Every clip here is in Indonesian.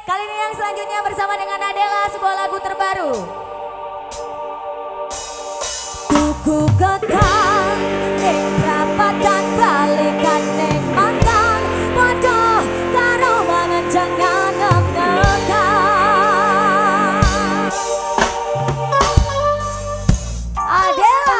Kali ini yang selanjutnya bersama dengan Adela, sebuah lagu terbaru. Tuku ketang ning prapatan balikan ning mantan padha karo mangan jangan ngekan. Adela.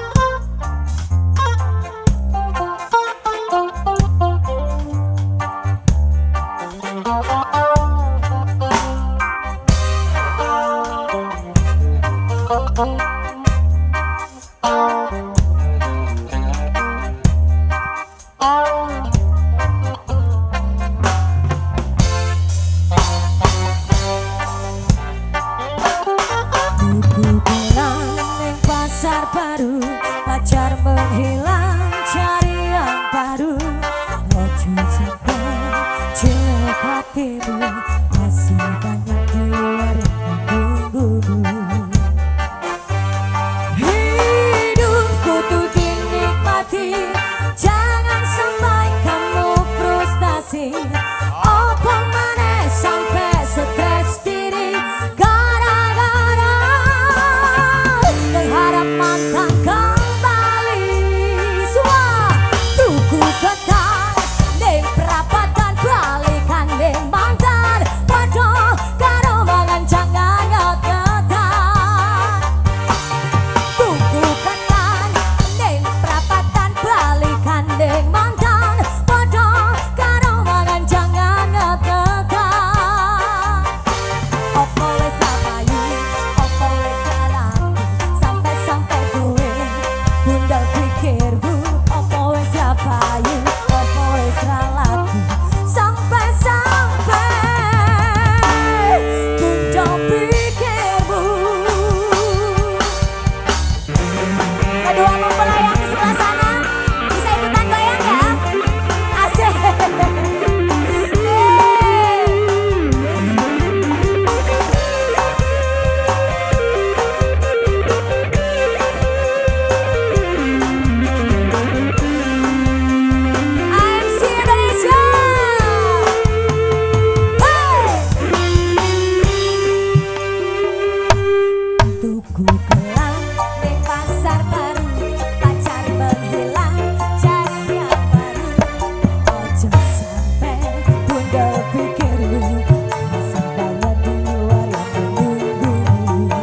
Pasar baru, pacar menghilang, cari yang baru. Ojo sampai jelek hatimu, masih banyak di luar yang menunggumu. Hidupku tuh dinikmati, jangan sampai kamu frustasi. Opo maneh sampai stres diri gara-gara berharap mantan kembali. Suah tuku ketang ning perapatan balikan ning mantan padha karo mangan jangan ngeketan. Tuku ketang ning perapatan balikan ning mantan padha karo mangan jangan ngeketan. Opo wis payu, opo wis laku, sampai gue bundal pikirmu. Opo wis payu, opo wis laku, sampai bundal pikirmu. Kedua mempelai yang di sebelah sana bisa ikutan goyang ya? Asik. AMC Indonesia. Hey! Tuku gelang ning pasar baru, pacar menghilang, cari yang baru. Ojo sampai bundel pikirmu, masih banyak di luar yang menunggumu.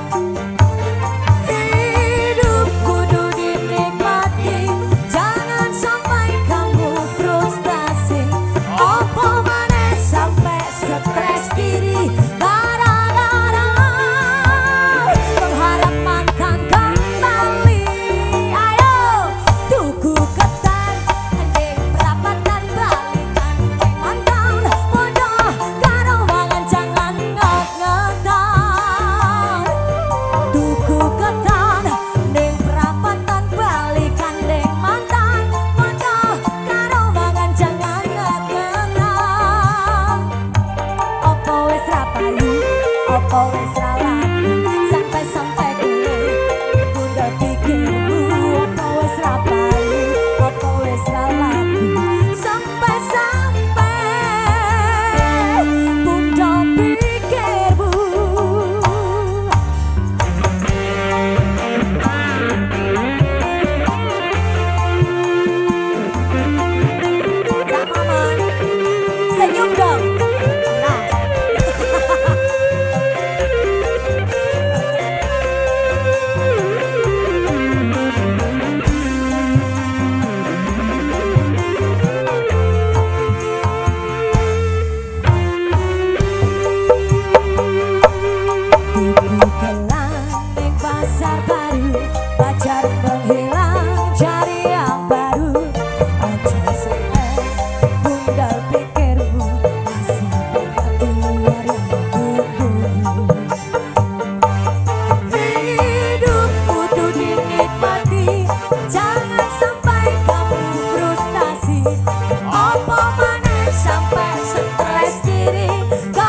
Hidup kudu dinikmati, jangan sampai kamu frustasi. Opo maneh sampai stres diri gara-gara mengharap mantan kembali. Ayo tuku ketang ning perapatan balikan ning mantan padha karo mangan jangan ngeketan. Tuku ketang ning perapatan balikan ning mantan padha karo mangan jangan ngeketan. Opo wis ra payu, opo wis ra laku, sampai gue bundal pikirmu. Opo wis ra payu, opo wis ra laku, sampai bundal pikirmu. Kak Maman, senyum dong. Nah. Tuku gelang ning pasar baru, pacar menghilang, cari yang baru. Ojo sampai bundal pikirmu, masih banyak di luar yang menunggumu. Hidupku tuh dinikmati, jangan sampai kamu frustasi. Opo maneh sampai stres diri